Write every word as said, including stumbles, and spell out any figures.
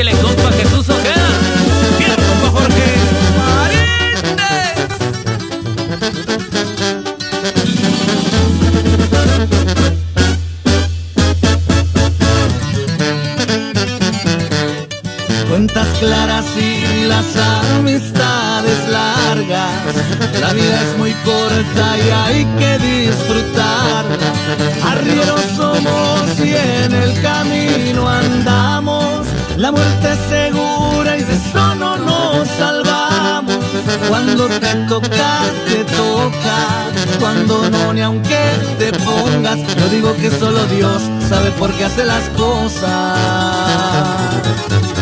Échale compa Jesús Ojeda. Quiero compa Jorge Cuentas claras y las amistades largas. La vida es muy corta y hay que disfrutarla. Arrieros somos y en el camino andamos. La muerte es segura y de eso no nos salvamos. Cuando te toca, te toca. Cuando no, ni aunque te pongas. Yo digo que solo Dios sabe por qué hace las cosas.